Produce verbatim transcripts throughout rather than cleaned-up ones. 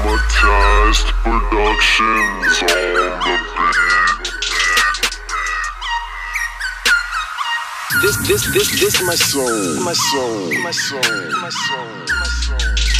Traumatized Productions on the beat. This, this, this, this my soul, my soul, my soul, my soul, my soul.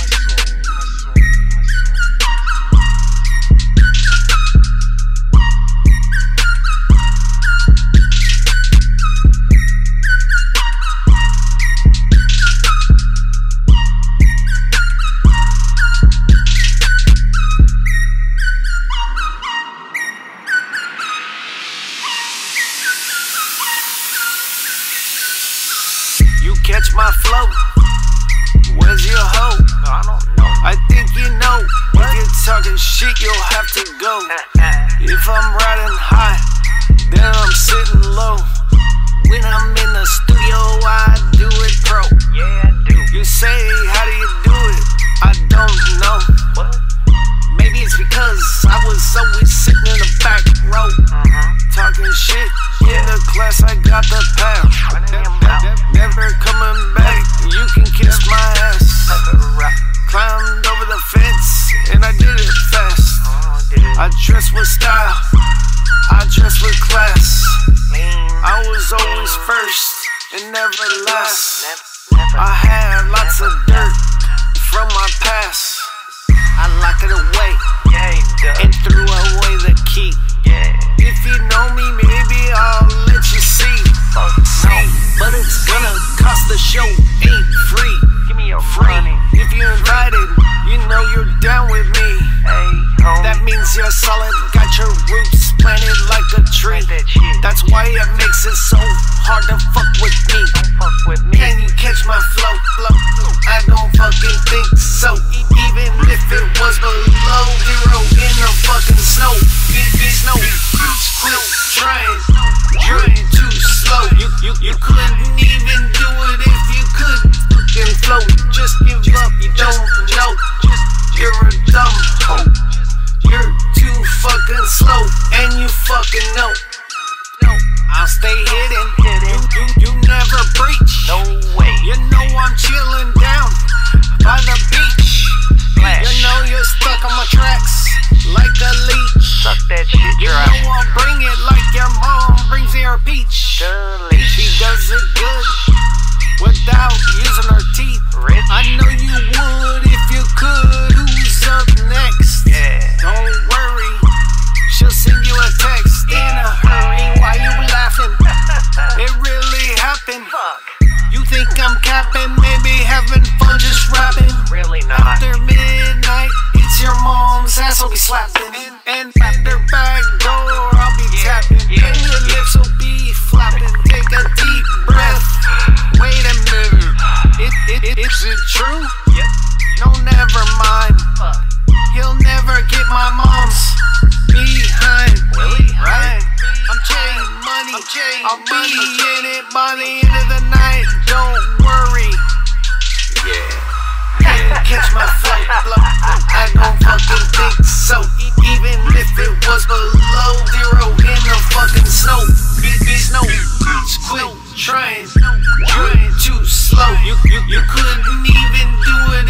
You catch my flow. Where's your hoe? I don't know. I think you know. If you're talking shit, you'll have to go. If I'm riding high, then I'm sitting low. When I'm in the studio, I do it pro. Yeah, I do. You say, how do you do it? I don't know. What? Maybe it's because I was always sitting in the back row, uh-huh. talking shit. Yeah. In the class, I got the pound. Never coming back, you can kiss my ass. Climbed over the fence, and I did it fast. I dress with style, I dress with class. I was always first, and never last. I had lots of dirt from my past. I locked it away, and threw away the key. If you know me, maybe I'll let you see. But it's gonna cost, the show ain't free. Give me your free. If you're invited, you know you're down with me. Hey, that means you're solid, got your roots planted like a tree. That's why it makes it so hard to fuck with me. Fuck with me. Can you catch my flow? Flow? I don't fucking think so. E even if it was below zero in the fucking snow. Snow. Quit trying, trying too slow. You, you, you couldn't even do it if you could fucking flow. Just give up, you don't know. Just, you're a dumb hoe. You're too fucking slow, and you fucking know. I'll stay hidden. You, you, you never breach. No way. You know I'm chilling down by the beach. You know you're stuck on my tracks like a leech. Suck that shit dry. You know I'll bring it like your mom brings your peach. She does it good without using her teeth. Rich. I know you would if you could. Who's up next? Yeah. Don't worry, she'll send you a text in a hurry. Why you laughing? It really happened. Fuck. You think I'm capping? Maybe having fun just rapping. Really not. After midnight, it's your mom's ass I'll be slapping. And after back door, I'll be yeah, tapping. Yeah, and your yeah. lips will be flapping. Take a deep breath. Wait a minute. It, it, it, is it true? Yep. No, never mind. Fuck. He'll never get my mom's behind. Really? Right? I'm Jay Money. I'm Jay I'll money. be in it by the end of the night. Don't worry. Yeah. Catch my flow, flow. I don't fucking think so. E even if it was below zero in the fucking snow. Big, big snow. Quit trying, trying too slow. You, you, you couldn't even do it